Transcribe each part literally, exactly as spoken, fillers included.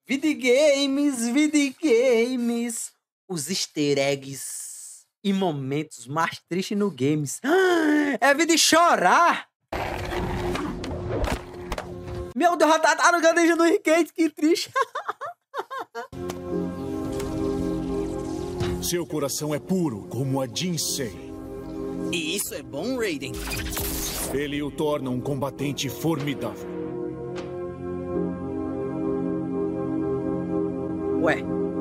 Videogames, videogames, os easter eggs e momentos mais tristes no games. É vida de chorar! Meu Deus, a tartaruga ninja do Rick, que triste. Seu coração é puro, como a Jinsei. E isso é bom, Raiden? Ele o torna um combatente formidável. Ué.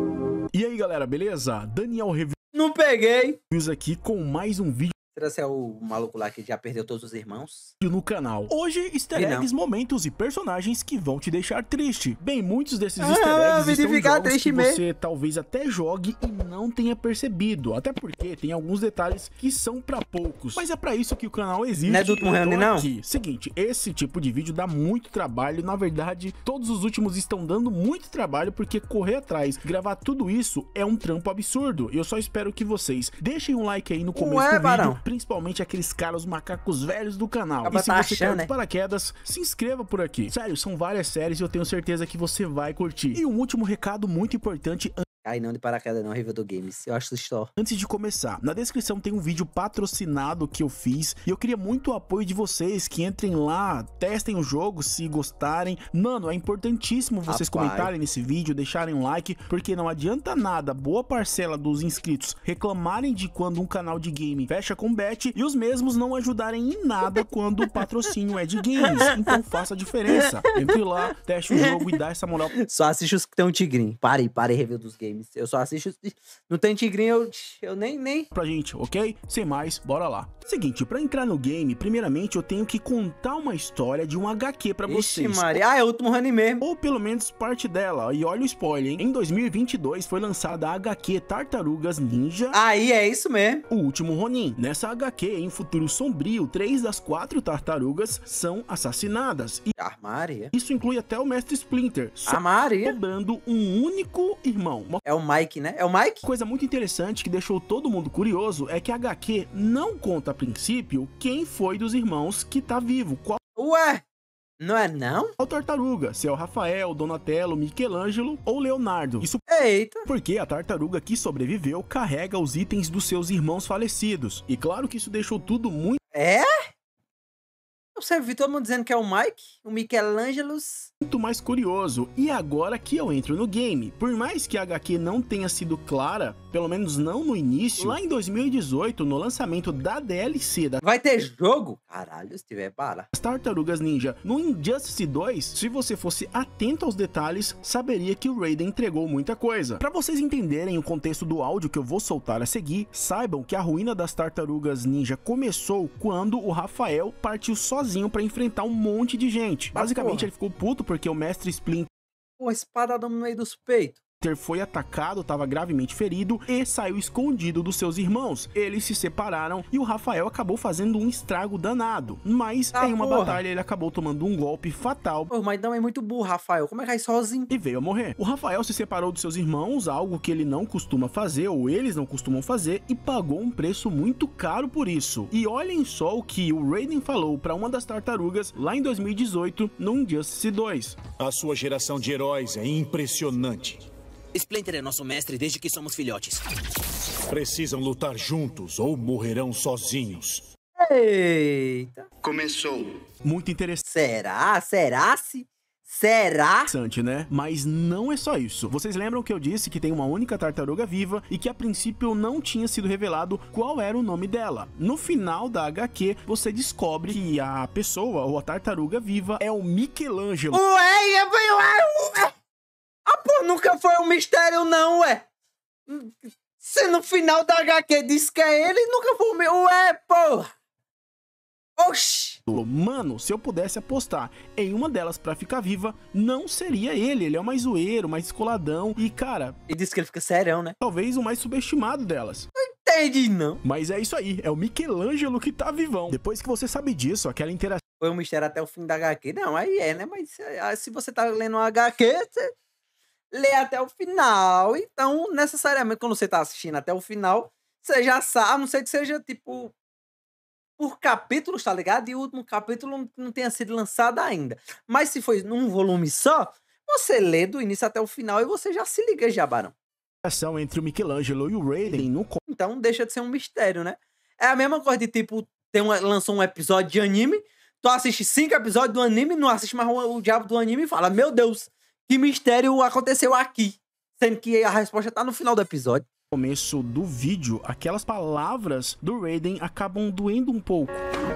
E aí, galera, beleza? Daniel Reviews Não peguei. aqui com mais um vídeo Será que é o maluco lá que já perdeu todos os irmãos? no canal. Hoje, easter E não. eggs, momentos e personagens que vão te deixar triste. Bem, muitos desses Ah, easter eggs me estão em ficar jogos triste que mesmo. você talvez até jogue e não tenha percebido. Até porque tem alguns detalhes que são pra poucos. Mas é pra isso que o canal existe. Não é do último e eu tô round, não? aqui. Seguinte, esse tipo de vídeo dá muito trabalho. Na verdade, todos os últimos estão dando muito trabalho, porque correr atrás, gravar tudo isso é um trampo absurdo. Eu só espero que vocês deixem um like aí no começo Ué, do vídeo, Barão. principalmente aqueles caras, os macacos velhos do canal. Acaba E se tá você achando, caiu de né? paraquedas, se inscreva por aqui. Sério, são várias séries e eu tenho certeza que você vai curtir. E um último recado muito importante Ai, não de paraquedas não, review do games. Eu acho isso só. antes de começar. Na descrição tem um vídeo patrocinado que eu fiz e eu queria muito o apoio de vocês, que entrem lá, testem o jogo se gostarem. Mano, é importantíssimo vocês Rapaz. comentarem nesse vídeo, deixarem um like, porque não adianta nada boa parcela dos inscritos reclamarem de quando um canal de game fecha com bet e os mesmos não ajudarem em nada quando o patrocínio é de games. Então faça a diferença. Entre lá, teste o jogo e dá essa moral Só assiste os que tem um tigrinho. Parei, parei review dos games. Eu só assisto os... Não tem tigrinho, eu, eu nem, nem... pra gente, ok? Sem mais, bora lá. Seguinte, pra entrar no game, primeiramente eu tenho que contar uma história de um H Q pra Ixi, vocês. Maria. Ah, é o último run mesmo. Ou pelo menos parte dela. E olha o spoiler, hein? Em dois mil e vinte e dois foi lançada a H Q Tartarugas Ninja, Aí, é isso mesmo. o último Ronin. Nessa H Q, em um futuro sombrio, três das quatro tartarugas são assassinadas. E Ah, Maria. isso inclui até o Mestre Splinter, só Ah, Maria. sobrando um único irmão. Uma É o Mike, né? É o Mike? coisa muito interessante que deixou todo mundo curioso é que a H Q não conta a princípio quem foi dos irmãos que tá vivo, qual Ué, não é não? é o tartaruga, se é o Rafael, Donatello, Michelangelo ou Leonardo. Isso Eita. porque a tartaruga que sobreviveu carrega os itens dos seus irmãos falecidos. E claro que isso deixou tudo muito É? Você viu todo mundo dizendo que é o Mike? O Michelangelo? mais curioso. E agora que eu entro no game, por mais que a H Q não tenha sido clara, pelo menos não no início, lá em dois mil e dezoito, no lançamento da D L C das Vai ter jogo? Caralho, se tiver, para. Tartarugas Ninja no Injustice dois, se você fosse atento aos detalhes, saberia que o Raiden entregou muita coisa. Para vocês entenderem o contexto do áudio que eu vou soltar a seguir, saibam que a ruína das Tartarugas Ninja começou quando o Rafael partiu sozinho para enfrentar um monte de gente. Mas, Basicamente, porra. ele ficou puto porque o Mestre Splinter Pô, espadadão no meio dos peitos. foi atacado, estava gravemente ferido e saiu escondido dos seus irmãos. Eles se separaram e o Rafael acabou fazendo um estrago danado. Mas Ah, em uma porra. batalha ele acabou tomando um golpe fatal Pô, mas não é muito burro, Rafael. Como é que vai sozinho? e veio a morrer. O Rafael se separou dos seus irmãos, algo que ele não costuma fazer, ou eles não costumam fazer, e pagou um preço muito caro por isso. E olhem só o que o Raiden falou para uma das tartarugas lá em dois mil e dezoito, no Injustice dois. A sua geração de heróis é impressionante. Splinter é nosso mestre desde que somos filhotes. Precisam lutar juntos ou morrerão sozinhos. Eita. Começou. Muito interessante. Será? Será se? Será? Interessante, né? Mas não é só isso. Vocês lembram que eu disse que tem uma única tartaruga viva e que a princípio não tinha sido revelado qual era o nome dela. No final da H Q, você descobre que a pessoa ou a tartaruga viva é o Michelangelo. Ué, ué, ué, ué. Ah, pô, nunca foi um mistério, não, ué. Se no final da H Q diz que é ele, nunca foi o meu. Ué, porra. Oxi. Mano, se eu pudesse apostar em uma delas pra ficar viva, não seria ele. Ele é o mais zoeiro, mais descoladão e, cara, E diz que ele fica serão, né? talvez o mais subestimado delas. Entendi, não. Mas é isso aí, é o Michelangelo que tá vivão. Depois que você sabe disso, aquela interação Foi um mistério até o fim da H Q. Não, aí é, né? Mas ah, se você tá lendo uma H Q, você lê até o final. Então, necessariamente, quando você tá assistindo até o final, você já sabe, a não ser que seja, tipo, por capítulos, tá ligado? E o último capítulo não, não tenha sido lançado ainda. Mas se foi num volume só, Você lê do início até o final e você já se liga já, Barão. ação entre o Michelangelo e o Raiden no Então deixa de ser um mistério, né? É a mesma coisa de tipo, tem uma, lançou um episódio de anime, tu assiste cinco episódios do anime, não assiste mais o, o diabo do anime e fala, meu Deus, que mistério aconteceu aqui? Sendo que a resposta tá no final do episódio. começo do vídeo, aquelas palavras do Raiden acabam doendo um pouco.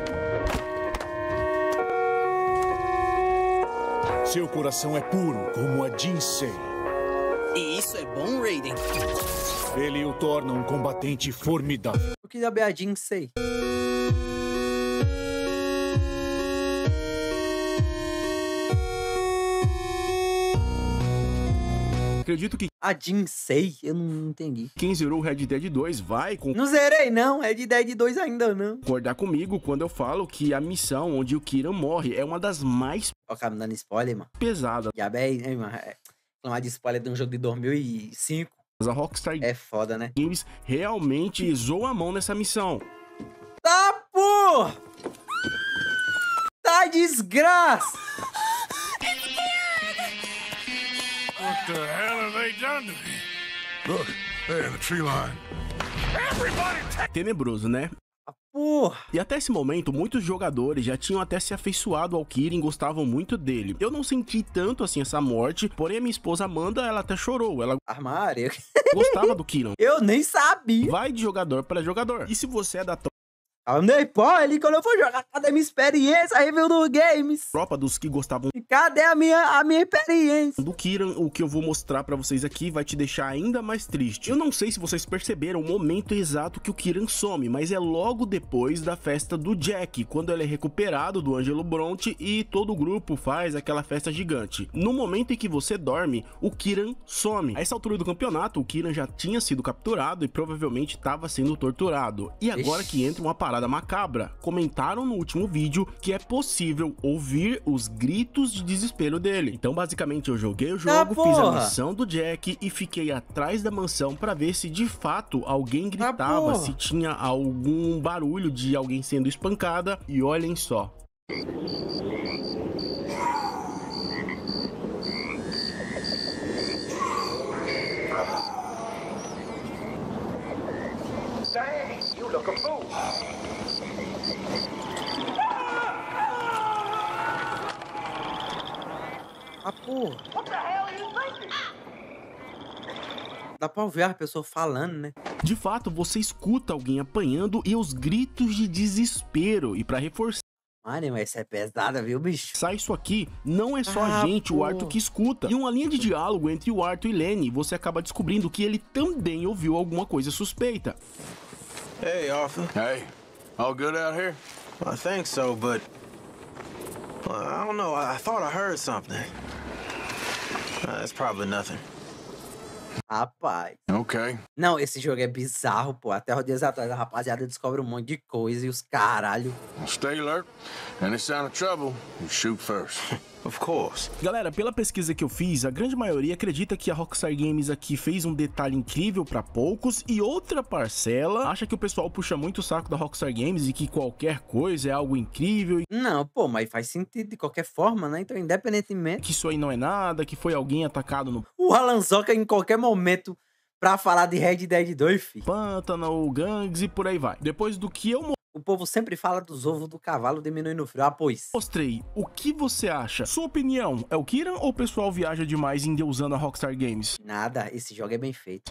Seu coração é puro como a Jinsei. E isso é bom, Raiden? Ele o torna um combatente formidável. O que diabo é a Jinsei? Acredito que A Jinsei? Eu não entendi. quem zerou o Red Dead dois vai Não zerei, não. É de Dead dois ainda, não. concordar comigo quando eu falo que a missão onde o Kiran morre é uma das mais Ó, cara, me dando spoiler, mano. pesadas. Diabo é, hein, mano. É, falar de spoiler de um jogo de dois mil e cinco A Rockstar é foda, né? Games realmente pisou a mão nessa missão. Tá, porra! Tá desgraça! What the hell have they done to me? Look, there, the tree line. Tenebroso, né? Porra! E até esse momento, muitos jogadores já tinham até se afeiçoado ao Kirin e gostavam muito dele. Eu não senti tanto assim essa morte, porém a minha esposa Amanda, ela até chorou. Ela Armário. gostava do Kiran. Eu nem sabia. Vai de jogador para jogador. E se você é da Andei, pô, ali quando eu for jogar, cadê minha experiência? Review do Games. tropa dos que gostavam E cadê a minha, a minha experiência? do Kiran, o que eu vou mostrar pra vocês aqui vai te deixar ainda mais triste. Eu não sei se vocês perceberam o momento exato que o Kiran some, mas é logo depois da festa do Jack, quando ele é recuperado do Angelo Bronte e todo o grupo faz aquela festa gigante. No momento em que você dorme, o Kiran some. A essa altura do campeonato, o Kiran já tinha sido capturado e provavelmente estava sendo torturado. E agora Ixi. que entra uma parada macabra, comentaram no último vídeo que é possível ouvir os gritos de desespero dele. Então basicamente eu joguei o jogo, fiz a porra. missão do Jack e fiquei atrás da mansão pra ver se de fato alguém Tá gritava, porra. se tinha algum barulho de alguém sendo espancada. E olhem só. Ah, porra. Dá pra ouvir a pessoa falando, né? De fato, você escuta alguém apanhando e os gritos de desespero. E pra reforçar Mano, mas essa é pesada, viu, bicho? isso aqui, não é só a Ah, gente, o pô. Arthur, que escuta. E uma linha de diálogo entre o Arthur e Lenny, você acaba descobrindo que ele também ouviu alguma coisa suspeita. Hey, Arthur. Hey, all good out here? I think so, but well, I don't know. I, I thought I heard something. Uh, it's probably nothing. Rapaz. Okay. Não, esse jogo é bizarro, pô. Até os dias atrás a rapaziada descobre um monte de coisa e os caralho. Stay alert. Any sign of trouble, you shoot first. Of course. Galera, pela pesquisa que eu fiz, a grande maioria acredita que a Rockstar Games aqui fez um detalhe incrível pra poucos e outra parcela acha que o pessoal puxa muito o saco da Rockstar Games e que qualquer coisa é algo incrível e Não, pô, mas faz sentido de qualquer forma, né? Então, independentemente. que isso aí não é nada, que foi alguém atacado no O Alan Zoka em qualquer momento pra falar de Red Dead dois, filho. pântano, gangues e por aí vai. Depois do que eu O povo sempre fala dos ovos do cavalo diminuindo o frio. Ah, pois. mostrei, o que você acha? Sua opinião, é o Kiran ou o pessoal viaja demais endeusando a Rockstar Games? Nada, esse jogo é bem feito.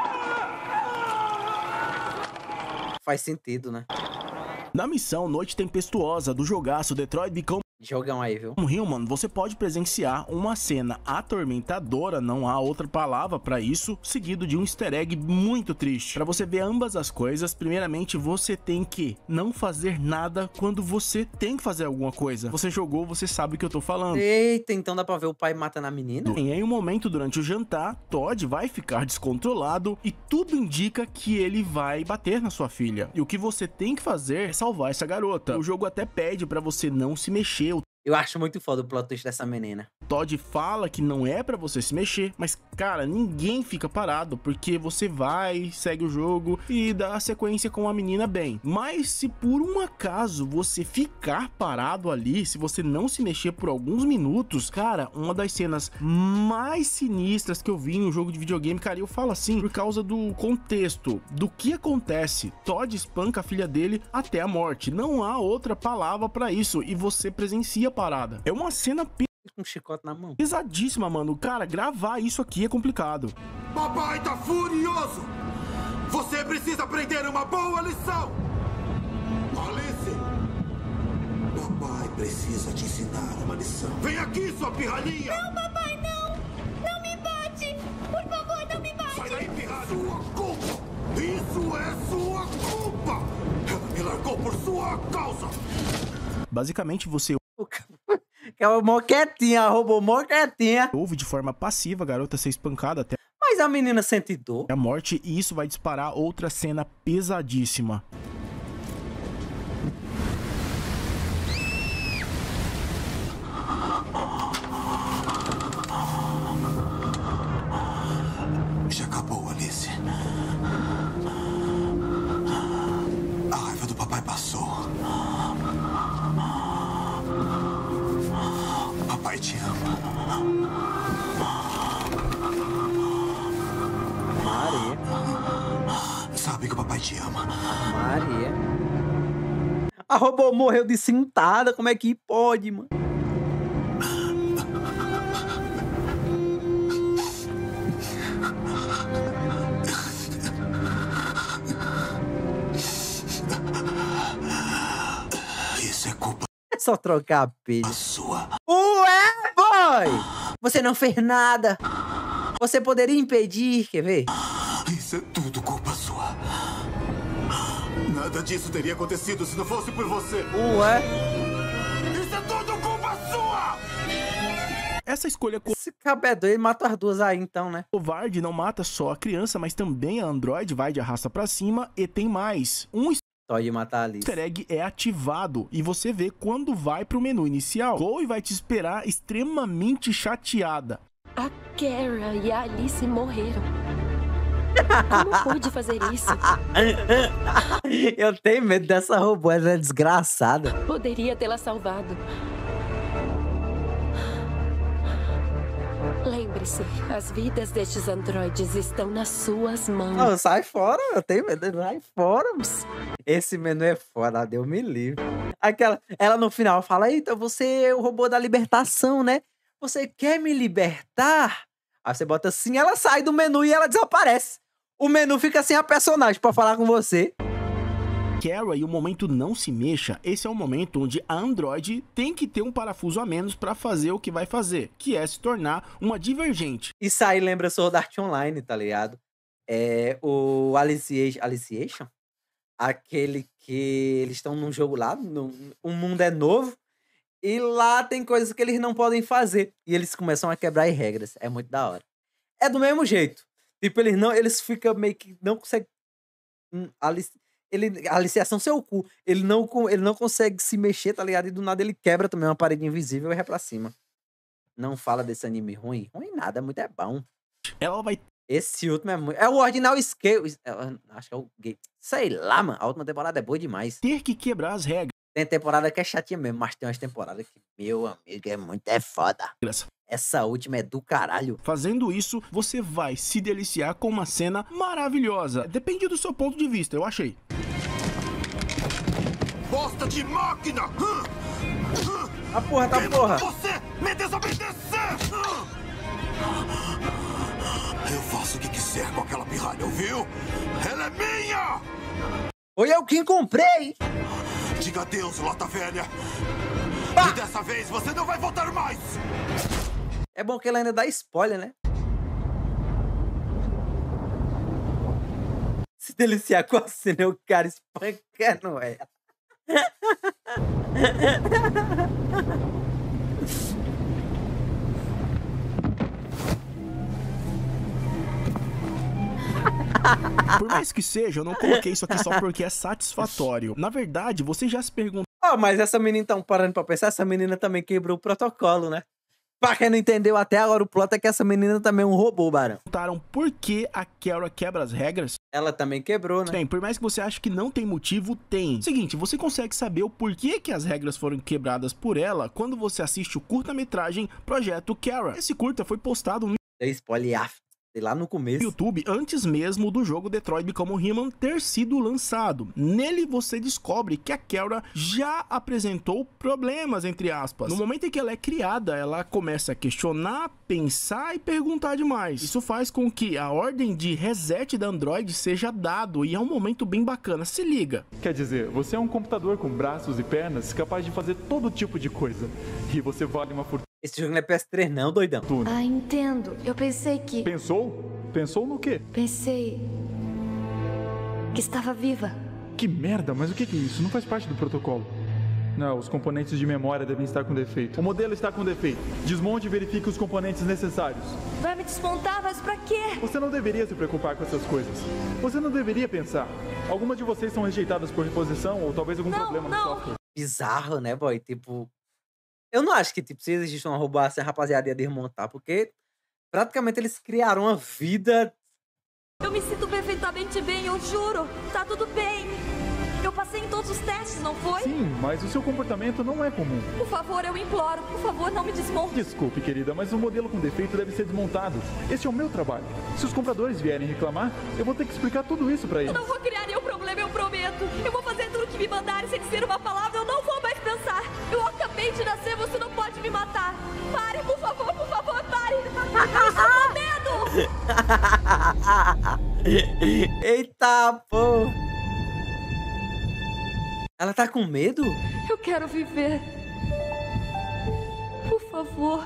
Faz sentido, né? Na missão Noite Tempestuosa do jogaço Detroit Become Jogão aí, viu? Human, você pode presenciar uma cena atormentadora, não há outra palavra pra isso, seguido de um easter egg muito triste. Pra você ver ambas as coisas, primeiramente você tem que não fazer nada quando você tem que fazer alguma coisa. Você jogou, você sabe o que eu tô falando. Eita, então dá pra ver o pai matando a menina? E em um momento durante o jantar, Todd vai ficar descontrolado e tudo indica que ele vai bater na sua filha. E o que você tem que fazer é salvar essa garota. O jogo até pede pra você não se mexer o Eu acho muito foda o plot twist dessa menina. Todd fala que não é pra você se mexer, mas cara, ninguém fica parado, porque você vai, segue o jogo e dá a sequência com a menina bem. Mas se por um acaso você ficar parado ali, se você não se mexer por alguns minutos, cara, uma das cenas mais sinistras que eu vi em um jogo de videogame, cara, eu falo assim por causa do contexto, do que acontece. Todd espanca a filha dele até a morte, não há outra palavra pra isso, e você presencia a parada. É uma cena com um chicote na mão. pesadíssima, mano. Cara, gravar isso aqui é complicado. Papai tá furioso! Você precisa aprender uma boa lição! Alice! Papai precisa te ensinar uma lição. Vem aqui, sua pirralhinha! Não, papai, não! Não me bate! Por favor, não me bate! Sai daí, pirralha! Sua culpa! Isso é sua culpa! Ela me largou por sua causa! Basicamente, você Que é uma moquetinha, roubou moquetinha. ouve de forma passiva a garota ser espancada até Mas a menina sente dor. a morte, e isso vai disparar outra cena pesadíssima. Já acabou, Alice. A raiva do papai passou. Papai te ama. Maria. Sabe que o papai te ama. Maria. A robô morreu de cintada. Como é que pode, mano? Isso é culpa É só trocar a pilha. sua. Ué, boy! Você não fez nada. Você poderia impedir, quer ver? Isso é tudo culpa sua. Nada disso teria acontecido se não fosse por você. Ué? Isso é tudo culpa sua! Essa escolha Esse cabedor, ele mata as duas aí, então, né? covarde não mata só a criança, mas também a androide vai de arrasta pra cima, e tem mais. Um Pode matar a Alice. easter egg é ativado e você vê quando vai pro menu inicial. Chloe vai te esperar extremamente chateada. A Kara e a Alice morreram. Como pôde fazer isso? Eu tenho medo dessa robô, ela é desgraçada. Poderia tê-la salvado. Lembre-se, as vidas destes androides estão nas suas mãos. Não, sai fora, eu tenho medo, sai fora. Esse menu é foda, Deus me livre. Aquela, ela no final fala, eita, você é o robô da libertação, né? Você quer me libertar? Aí você bota assim, ela sai do menu e ela desaparece. O menu fica sem a personagem pra falar com você. Kara e o momento não se mexa, esse é o momento onde a androide tem que ter um parafuso a menos pra fazer o que vai fazer, que é se tornar uma divergente. Isso aí lembra Sword Art Online, tá ligado? É o Alicization, Alicization? Aquele que eles estão num jogo lá, no, o mundo é novo, e lá tem coisas que eles não podem fazer. E eles começam a quebrar as regras. É muito da hora. É do mesmo jeito. Tipo, eles não, eles ficam meio que não conseguem. Hum, alici, ele, aliciação seu cu. Ele não, ele não consegue se mexer, tá ligado? E do nada ele quebra também uma parede invisível e vai pra cima. Não fala desse anime ruim. Ruim nada, é muito é bom. Ela vai Esse último é muito. É o Ordinal Scale. Acho que é o. Sei lá, mano. A última temporada é boa demais. ter que quebrar as regras. Tem temporada que é chatinha mesmo, mas tem umas temporadas que, meu amigo, é muito é foda. Essa última é do caralho. Fazendo isso, você vai se deliciar com uma cena maravilhosa. Depende do seu ponto de vista, eu achei. Bosta de máquina! A porra, tá porra. Você me desobedecer! Eu faço o que quiser com aquela pirralha, ouviu? Ela é minha! Foi eu quem comprei! Diga adeus, lata velha! E dessa vez você não vai voltar mais! É bom que ela ainda dá spoiler, né? Se deliciar com a cena, o cara espancando ela. Por mais que seja, eu não coloquei isso aqui só porque é satisfatório. Na verdade, você já se perguntou... Oh, mas essa menina, então, parando pra pensar, essa menina também quebrou o protocolo, né? Pra quem não entendeu até agora, o plot é que essa menina também é um robô, Barão. Perguntaram por que a Kara quebra as regras? Ela também quebrou, né? Bem, por mais que você ache que não tem motivo, tem. Seguinte, você consegue saber o porquê que as regras foram quebradas por ela quando você assiste o curta-metragem Projeto Kara. Esse curta foi postado no Deu spoiler af- lá no começo. YouTube antes mesmo do jogo Detroit Become Human ter sido lançado. Nele você descobre que a Kara já apresentou problemas, entre aspas. No momento em que ela é criada, ela começa a questionar, pensar e perguntar demais. Isso faz com que a ordem de reset da Android seja dado e é um momento bem bacana. Se liga. Quer dizer, você é um computador com braços e pernas capaz de fazer todo tipo de coisa. E você vale uma fortuna. Esse jogo não é P S três não, doidão. Ah, entendo. Eu pensei que... Pensou? Pensou no quê? Pensei... que estava viva. Que merda, mas o que é isso? Não faz parte do protocolo. Não, os componentes de memória devem estar com defeito. O modelo está com defeito. Desmonte e verifique os componentes necessários. Vai me desmontar, mas pra quê? Você não deveria se preocupar com essas coisas. Você não deveria pensar. Algumas de vocês são rejeitadas por reposição ou talvez algum Não, problema no não. software. Bizarro, né, boy? Tipo... Eu não acho que, tipo, se existe uma robô assim, a rapaziada ia desmontar, porque praticamente eles criaram uma vida... Eu me sinto perfeitamente bem, eu juro. Tá tudo bem. Eu passei em todos os testes, não foi? Sim, mas o seu comportamento não é comum. Por favor, eu imploro. Por favor, não me desmonte. Desculpe, querida, mas o modelo com defeito deve ser desmontado. Esse é o meu trabalho. Se os compradores vierem reclamar, eu vou ter que explicar tudo isso pra eles. Eu não vou criar nenhum problema, eu prometo. Eu vou fazer tudo que me mandarem sem dizer uma palavra. Eu não vou mais pensar. Eu acabei de nascer, você não pode me matar. Pare, por favor, por favor, pare. Eu estou com medo. Eita, pô! Ela tá com medo? Eu quero viver. Por favor.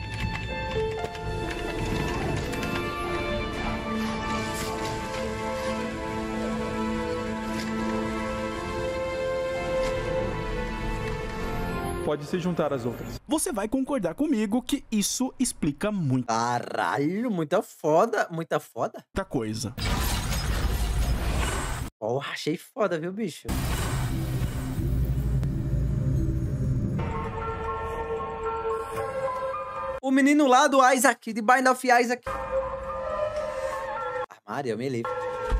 Pode se juntar às outras. Você vai concordar comigo que isso explica muita Caralho, muita foda. Muita foda? coisa. Porra, achei foda, viu, bicho? O menino lá do Isaac, de Bind of Isaac. Ah, Maria, me livre.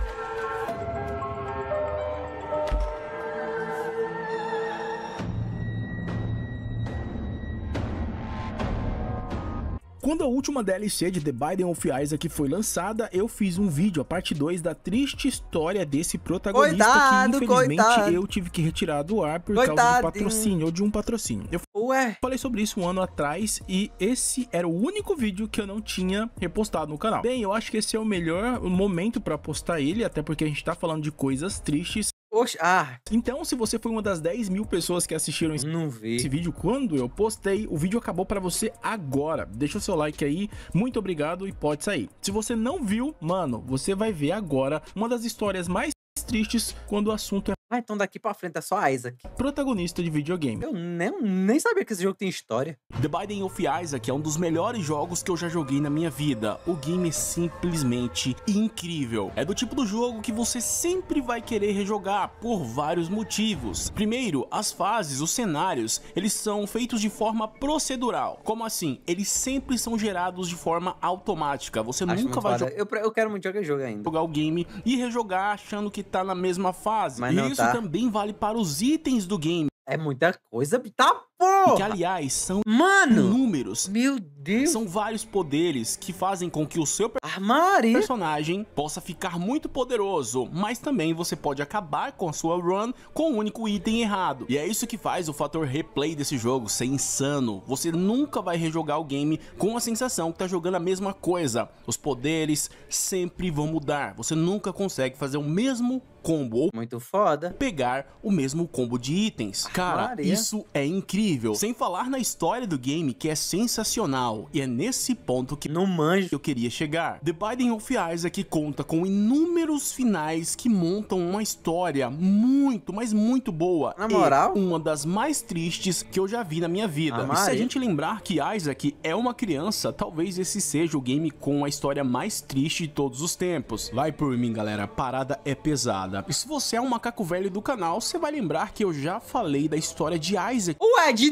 Quando a última D L C de The Binding of Isaac foi lançada, eu fiz um vídeo, a parte dois da triste história desse protagonista Coitado, que infelizmente coitado. eu tive que retirar do ar por causa do Coitadinho. patrocínio, ou de um patrocínio. Eu Ué, falei sobre isso um ano atrás e esse era o único vídeo que eu não tinha repostado no canal. Bem, eu acho que esse é o melhor momento pra postar ele, até porque a gente tá falando de coisas tristes. oxe, ah, Então, se você foi uma das dez mil pessoas que assistiram esse não vi. esse vídeo quando eu postei, o vídeo acabou pra você agora. Deixa o seu like aí, muito obrigado e pode sair. Se você não viu, mano, você vai ver agora uma das histórias mais tristes quando o assunto é Ah, então daqui pra frente é só Isaac. protagonista de videogame. Eu nem, nem sabia que esse jogo tem história. The Binding of Isaac é um dos melhores jogos que eu já joguei na minha vida. O game é simplesmente incrível. É do tipo do jogo que você sempre vai querer rejogar por vários motivos. Primeiro, as fases, os cenários, eles são feitos de forma procedural. Como assim? Eles sempre são gerados de forma automática. Você Acho nunca muito vai foda. Eu, pre- eu quero muito jogar esse jogo ainda. jogar o game e rejogar achando que tá na mesma fase. Mas não Isso tá. também vale para os itens do game, É muita coisa. Tá, porra! que aliás são Mano! inúmeros. Meu Deus! São vários poderes que fazem com que o seu Armário! personagem possa ficar muito poderoso, mas também você pode acabar com a sua run com um único item errado. E é isso que faz o fator replay desse jogo ser insano. Você nunca vai rejogar o game com a sensação que tá jogando a mesma coisa. Os poderes sempre vão mudar. Você nunca consegue fazer o mesmo combo ou Muito foda. pegar o mesmo combo de itens. Cara, Maria. isso é incrível. Sem falar na história do game, que é sensacional. E é nesse ponto que No manjo. eu queria chegar. The Binding of Isaac conta com inúmeros finais que montam uma história muito, mas muito boa. Na moral? E uma das mais tristes que eu já vi na minha vida. Ah, e se a Maria. gente lembrar que Isaac é uma criança, talvez esse seja o game com a história mais triste de todos os tempos. Vai por mim, galera. A parada é pesada. E se você é um macaco velho do canal, você vai lembrar que eu já falei da história de Isaac Ué, de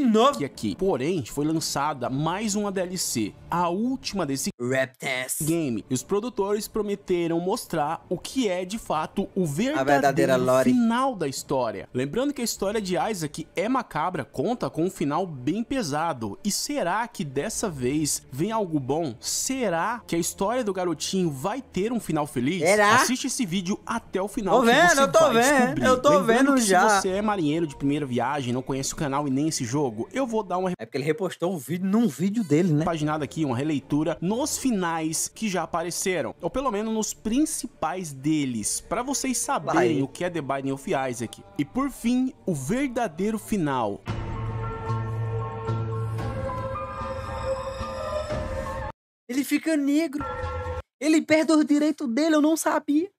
novo. E aqui, porém, foi lançada mais uma D L C, a última desse Reptance game. E os produtores prometeram mostrar o que é de fato o verdadeira verdadeiro lore. final da história. Lembrando que a história de Isaac é macabra, conta com um final bem pesado. E será que dessa vez vem algo bom? Será que a história do garotinho vai ter um final feliz? Será? Assiste esse vídeo até o final. Tô vendo, que você eu tô vai vendo, descobrir. eu tô Lembrando vendo que já. Se você é marinheiro de primeira viagem, não conhece o canal e nem esse jogo, eu vou dar uma É porque ele repostou um vídeo num vídeo dele, né? paginada aqui, uma releitura nos finais que já apareceram, ou pelo menos nos principais deles, para vocês saberem Vai. o que é The Binding of Isaac. E por fim, o verdadeiro final. Ele fica negro. Ele perde os direitos dele, eu não sabia.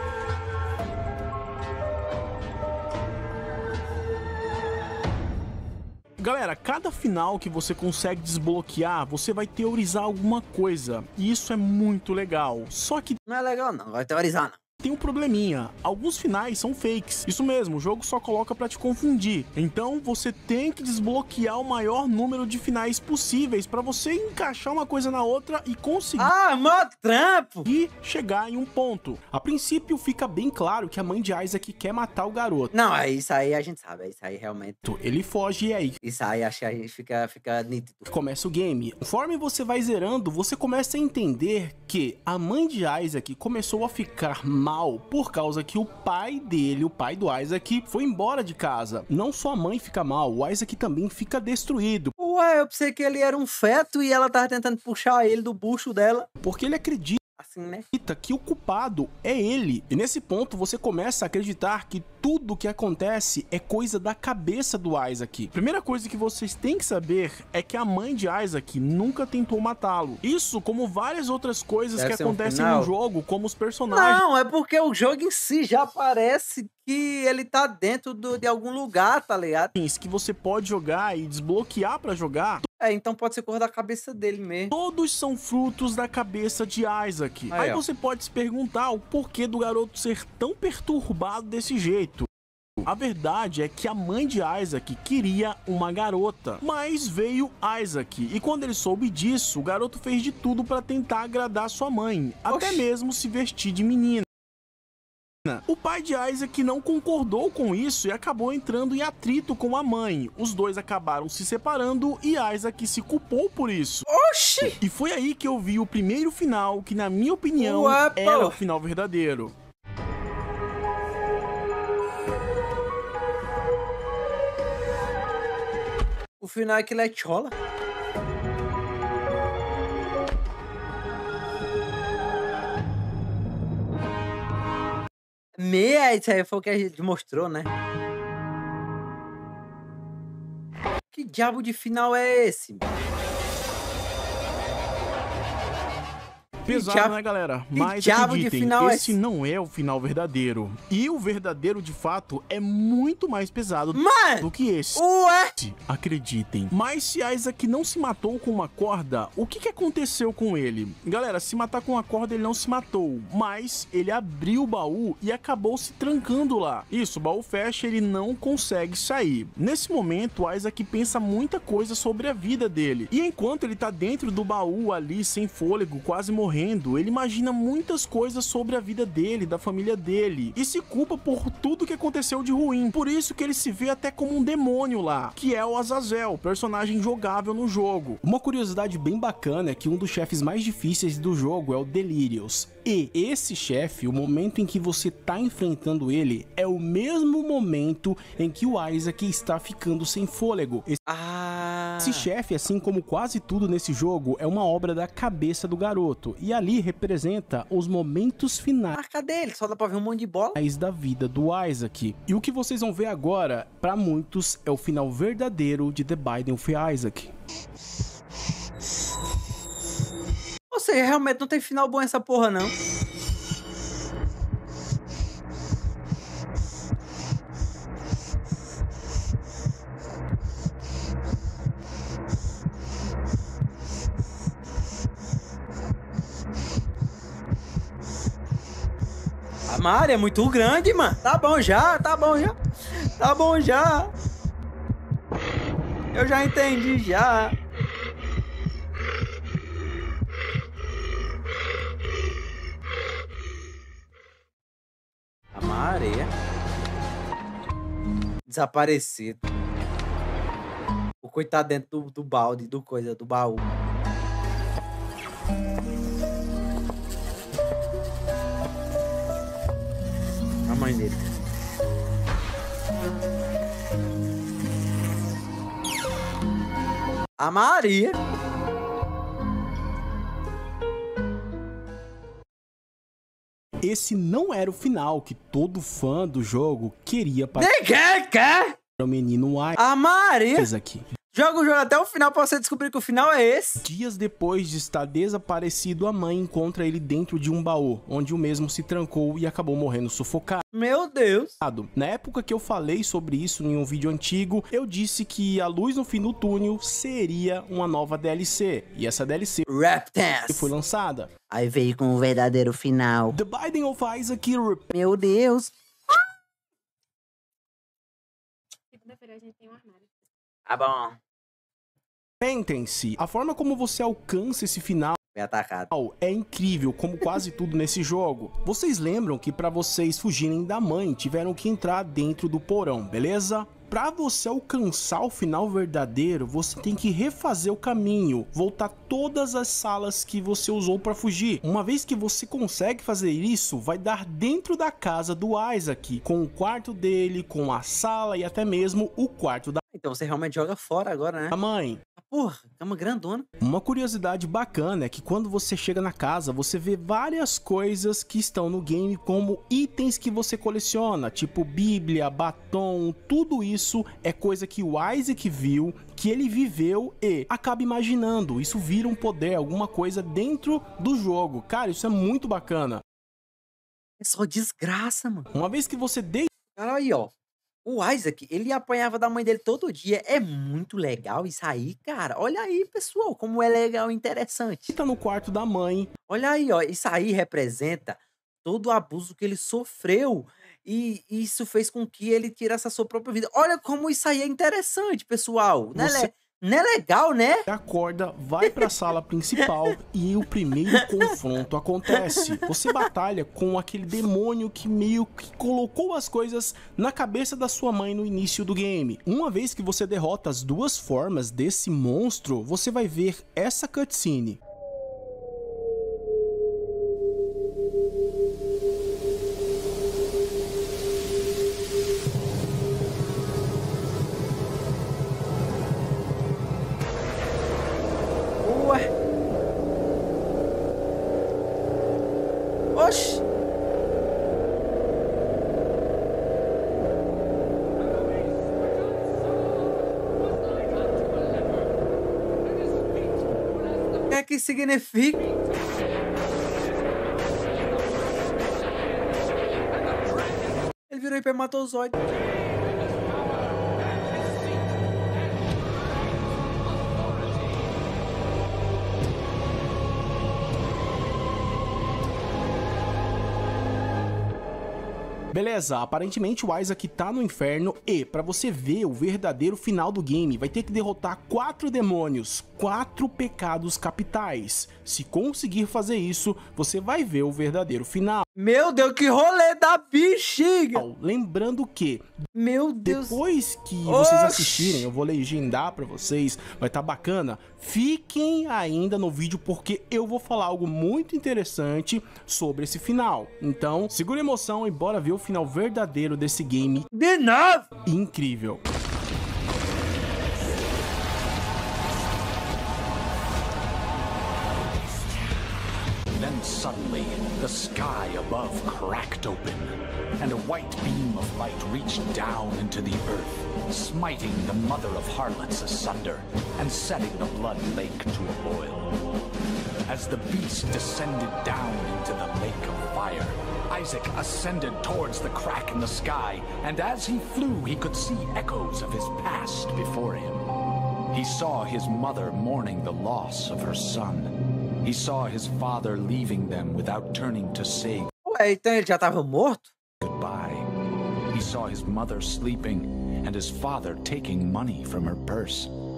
Galera, cada final que você consegue desbloquear, você vai teorizar alguma coisa, e isso é muito legal. Só que Não é legal não, vai teorizar não. tem um probleminha, alguns finais são fakes. Isso mesmo, o jogo só coloca pra te confundir. Então você tem que desbloquear o maior número de finais possíveis pra você encaixar uma coisa na outra e conseguir Ah, mó trampo! e chegar em um ponto. A princípio fica bem claro que a mãe de Isaac quer matar o garoto. Não, é isso aí a gente sabe, é isso aí realmente. Ele foge e é aí Isso aí acho que a gente fica, fica nítido. que começa o game. Conforme você vai zerando, você começa a entender que a mãe de Isaac começou a ficar mal por causa que o pai dele, o pai do Isaac, foi embora de casa. Não só a mãe fica mal, o Isaac também fica destruído, Ué, eu pensei que ele era um feto e ela tava tentando puxar ele do bucho dela. porque ele acredita Assim, né? que o culpado é ele. E nesse ponto você começa a acreditar que tudo que acontece é coisa da cabeça do Isaac. Primeira coisa que vocês têm que saber é que a mãe de Isaac nunca tentou matá-lo. Isso como várias outras coisas Deve que ser um acontecem final. no jogo, como os personagens Não, é porque o jogo em si já parece que ele tá dentro do- de algum lugar, tá ligado? que você pode jogar e desbloquear pra jogar, É, então pode ser coisa da cabeça dele mesmo. todos são frutos da cabeça de Isaac. Aí, Aí ó. você pode se perguntar o porquê do garoto ser tão perturbado desse jeito. A verdade é que a mãe de Isaac queria uma garota, mas veio Isaac, e quando ele soube disso, o garoto fez de tudo para tentar agradar sua mãe, até Oxi. mesmo se vestir de menina. O pai de Isaac não concordou com isso e acabou entrando em atrito com a mãe. Os dois acabaram se separando e Isaac se culpou por isso. Oxi! E foi aí que eu vi o primeiro final, que na minha opinião Ué, pô. era o final verdadeiro. O final é que ele é chola. Meia, isso aí foi o que a gente mostrou, né? Que diabo de final é esse? Pesado, diabo- né, galera? que Mas diabo de acreditem, final é esse esse? não é o final verdadeiro. E o verdadeiro, de fato, é muito mais pesado Mano! do que esse. Ué! Acreditem. Mas se Isaac não se matou com uma corda, o que, que aconteceu com ele? Galera, se matar com uma corda ele não se matou, mas ele abriu o baú e acabou se trancando lá. Isso, o baú fecha, ele não consegue sair. Nesse momento, o Isaac pensa muita coisa sobre a vida dele. E enquanto ele tá dentro do baú ali, sem fôlego, quase morrendo, ele imagina muitas coisas sobre a vida dele, da família dele, e se culpa por tudo que aconteceu de ruim. Por isso que ele se vê até como um demônio lá, que é o Azazel, personagem jogável no jogo. Uma curiosidade bem bacana é que um dos chefes mais difíceis do jogo é o Delirious. E esse chefe, o momento em que você tá enfrentando ele, é o mesmo momento em que o Isaac está ficando sem fôlego. Ah! Esse chefe, assim como quase tudo nesse jogo, é uma obra da cabeça do garoto, e ali representa os momentos finais Ah, cadê ele? Só dá pra ver um monte de bola? da vida do Isaac. E o que vocês vão ver agora, pra muitos, é o final verdadeiro de The Binding of Isaac. Ou seja, realmente não tem final bom essa porra, não. A Mari é muito grande, mano. Tá bom já, tá bom já. Tá bom já. Eu já entendi, já. Amar a areia. Desaparecido. O coitado dentro do, do balde, do coisa, do baú. A mãe dele. A Maria. Esse não era o final que todo fã do jogo queria para Ninguém quer! o menino Wise A Maria. aqui. Joga o jogo até o final pra você descobrir que o final é esse. Dias depois de estar desaparecido, a mãe encontra ele dentro de um baú, onde o mesmo se trancou e acabou morrendo sufocado. Meu Deus. Na época que eu falei sobre isso em um vídeo antigo, eu disse que a luz no fim do túnel seria uma nova D L C. E essa D L C Reptance foi lançada. Aí veio com o verdadeiro final. The Binding of Isaac. Meu Deus. Segunda-feira a gente tem um armário. Tá bom. Repentance. A forma como você alcança esse final Foi atacado. é incrível, como quase tudo nesse jogo. Vocês lembram que para vocês fugirem da mãe, tiveram que entrar dentro do porão, beleza? Para você alcançar o final verdadeiro, você tem que refazer o caminho, voltar todas as salas que você usou para fugir. Uma vez que você consegue fazer isso, vai dar dentro da casa do Isaac, com o quarto dele, com a sala e até mesmo o quarto da Então você realmente joga fora agora, né? mãe. Porra, cama grandona. Uma curiosidade bacana é que quando você chega na casa, você vê várias coisas que estão no game como itens que você coleciona, tipo bíblia, batom, tudo isso é coisa que o Isaac viu, que ele viveu e acaba imaginando. Isso vira um poder, alguma coisa dentro do jogo. Cara, isso é muito bacana. É só desgraça, mano. Uma vez que você deita Cara, aí, ó. O Isaac, ele apanhava da mãe dele todo dia. É muito legal isso aí, cara. Olha aí, pessoal, como é legal e interessante. no quarto da mãe, Olha aí, ó. Isso aí representa todo o abuso que ele sofreu. E isso fez com que ele tirasse a sua própria vida. Olha como isso aí é interessante, pessoal. Não é, Você- le- não é legal, né? acorda, vai para a sala principal e o primeiro confronto acontece. Você batalha com aquele demônio que meio que colocou as coisas na cabeça da sua mãe no início do game. Uma vez que você derrota as duas formas desse monstro, você vai ver essa cutscene. Ué. Oxi. O que é que isso significa? Ele virou hipermatozoide. Beleza, aparentemente o Isaac tá no inferno e, pra você ver o verdadeiro final do game, vai ter que derrotar quatro demônios, quatro pecados capitais. Se conseguir fazer isso, você vai ver o verdadeiro final. Meu Deus, que rolê da bexiga! Lembrando que, Meu Deus. depois que vocês Oxi. assistirem, eu vou legendar pra vocês, vai tá bacana. Fiquem ainda no vídeo porque eu vou falar algo muito interessante sobre esse final. Então, segura a emoção e bora ver o final verdadeiro desse game De novo! incrível. Then suddenly, the sky above cracked open, and a white beam of light reached down into the earth, smiting the mother of harlots asunder, and setting the blood lake to a boil. As the beast descended down into the lake of fire, Isaac ascended towards the crack in the sky, and as he flew, he could see echoes of his past before him. He saw his mother mourning the loss of her son. He saw his father leaving them without turning to say Ué, então ele já tava morto? goodbye. He saw his mother sleeping and his father taking money from her purse.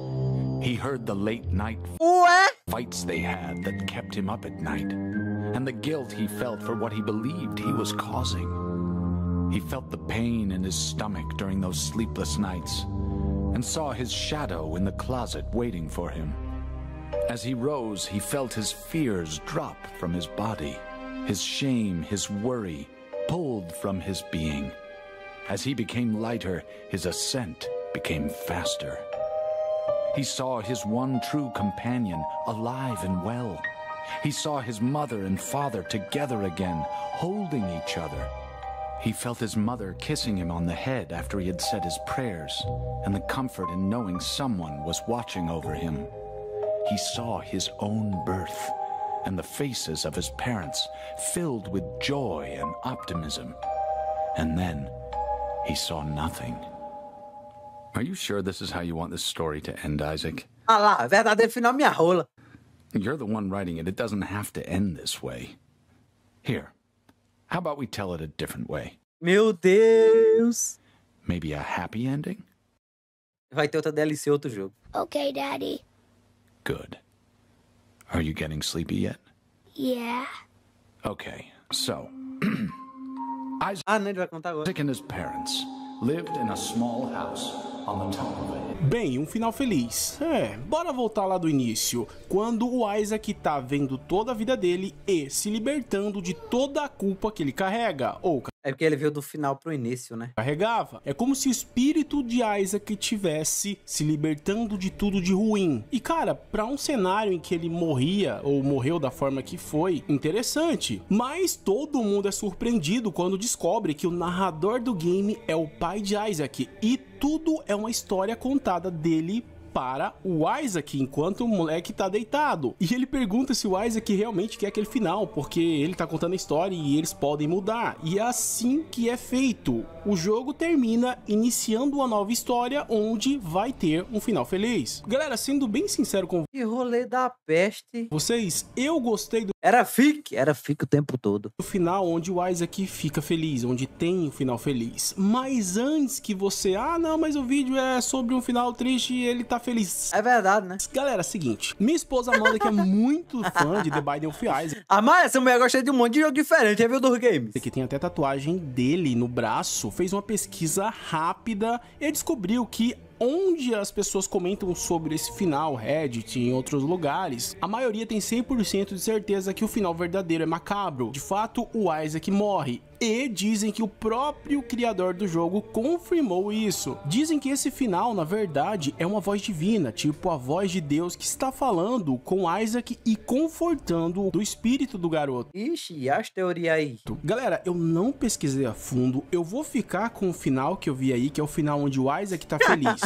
He heard the late night Ué? fights they had that kept him up at night, and the guilt he felt for what he believed he was causing. He felt the pain in his stomach during those sleepless nights, and saw his shadow in the closet waiting for him. As he rose, he felt his fears drop from his body, his shame, his worry pulled from his being. As he became lighter, his ascent became faster. He saw his one true companion alive and well. He saw his mother and father together again, holding each other. He felt his mother kissing him on the head after he had said his prayers, and the comfort in knowing someone was watching over him. He saw his own birth, and the faces of his parents filled with joy and optimism. And then he saw nothing. Are you sure this is how you want this story to end, Isaac? Ah lá, verdadeiro final minha rola. You're the one writing it. It doesn't have to end this way. Here, how about we tell it a different way? Meu Deus. Maybe a happy ending? Vai ter outra D L C, outro jogo. Okay, Daddy. Good. Are you getting sleepy yet? Yeah. Okay, so... Isaac Ah, não, ele vai contar agora. and his parents lived in a small house on the top of a hill. Bem, um final feliz. É, bora voltar lá do início, quando o Isaac tá vendo toda a vida dele e se libertando de toda a culpa que ele carrega, ou É porque ele veio do final pro início, né? carregava. É como se o espírito de Isaac tivesse se libertando de tudo de ruim. E cara, pra um cenário em que ele morria ou morreu da forma que foi, interessante. Mas todo mundo é surpreendido quando descobre que o narrador do game é o pai de Isaac e tudo é uma história contada dele para o Isaac enquanto o moleque tá deitado. E ele pergunta se o Isaac realmente quer aquele final, porque ele tá contando a história e eles podem mudar. E é assim que é feito. O jogo termina iniciando uma nova história onde vai ter um final feliz. Galera, sendo bem sincero com Que rolê da peste. vocês, eu gostei do Era fique, era fique o tempo todo. o final onde o Isaac fica feliz, onde tem um final feliz. Mas antes que você, ah não, mas o vídeo é sobre um final triste e ele tá feliz. É verdade, né? Galera, seguinte, minha esposa Amanda, que é muito fã de The Binding of Isaac, Ah, mas essa mulher gosta de um monte de jogo diferente, já viu dos games? que tem até tatuagem dele no braço, fez uma pesquisa rápida e descobriu que onde as pessoas comentam sobre esse final, Reddit e em outros lugares, a maioria tem cem por cento de certeza que o final verdadeiro é macabro. De fato, o Isaac morre. E dizem que o próprio criador do jogo confirmou isso. Dizem que esse final, na verdade, é uma voz divina, tipo a voz de Deus que está falando com Isaac e confortando o espírito do garoto. Ixi, e as teorias aí? Galera, eu não pesquisei a fundo, eu vou ficar com o final que eu vi aí, que é o final onde o Isaac tá feliz,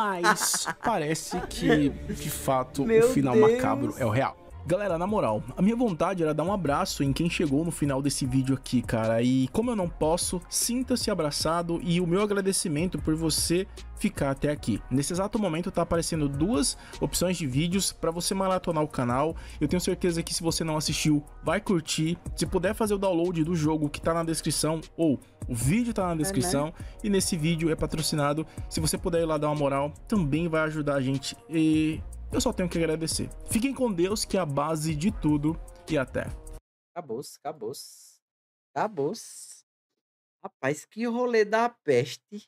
mas parece que, de fato, Meu o final Deus. macabro é o real. Galera, na moral, a minha vontade era dar um abraço em quem chegou no final desse vídeo aqui, cara. E como eu não posso, sinta-se abraçado e o meu agradecimento por você ficar até aqui. Nesse exato momento tá aparecendo duas opções de vídeos para você maratonar o canal. Eu tenho certeza que se você não assistiu, vai curtir. Se puder fazer o download do jogo que tá na descrição, ou o vídeo tá na descrição, né? E nesse vídeo é patrocinado. Se você puder ir lá dar uma moral, também vai ajudar a gente. E eu só tenho que agradecer. Fiquem com Deus, que é a base de tudo, e até. Acabou-se, acabou-se. Acabou-se. Rapaz, que rolê da peste.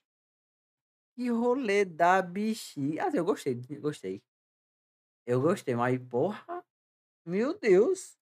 Que rolê da bexiga. Ah, eu gostei, gostei. Eu gostei, mas porra, meu Deus.